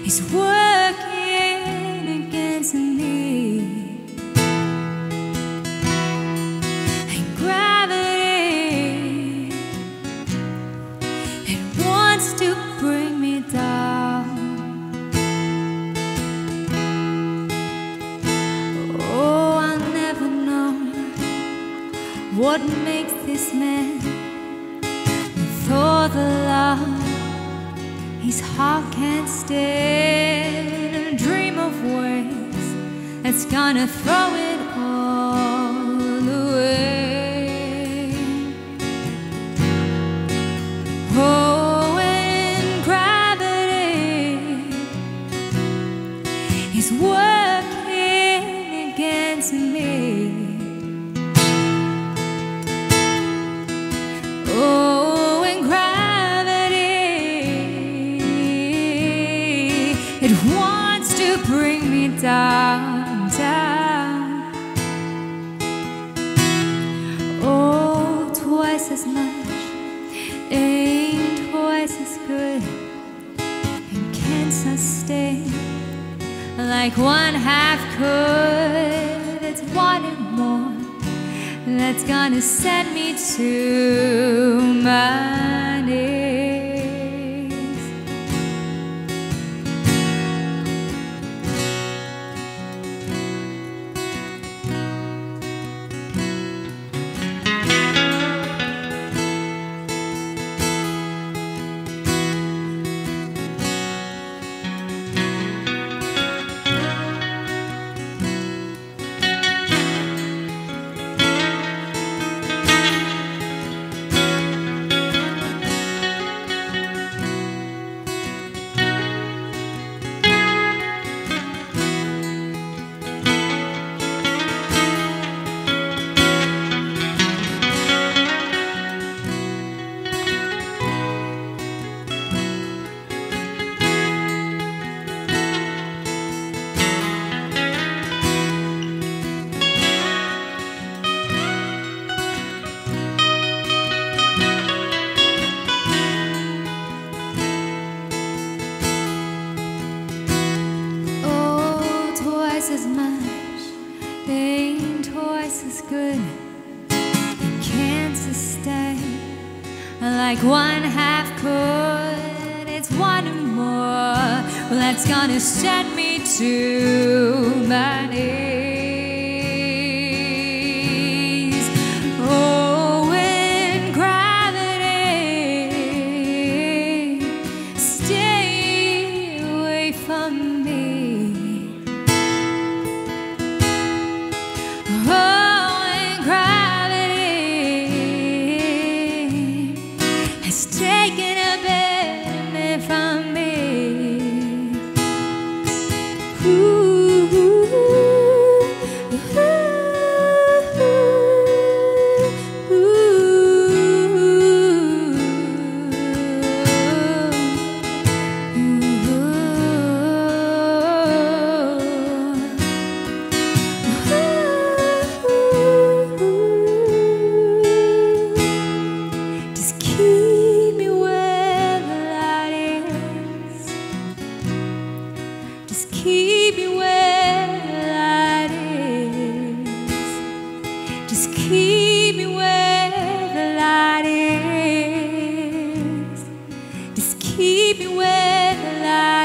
is working against me. And gravity, it wants to bring me down. Oh, I'll never know what makes this man with all the love his heart can't stand, and dream of ways that's gonna throw it all away. Oh, and gravity is working against me. Oh, and it wants to bring me down, down. Oh, twice as much ain't twice as good, and can't sustain like one half could. It's wanting more that's gonna send me to my knees. As much, ain't twice as good, and can't sustain like one half could. It's one more, well, that's gonna send me to my knees. Oh, and gravity, stay away from me. Has taken a bit from me. Ooh, ooh, ooh, just keep me where the light is. Just keep me where the light is. Just keep me where the light is. Just keep me where the light is.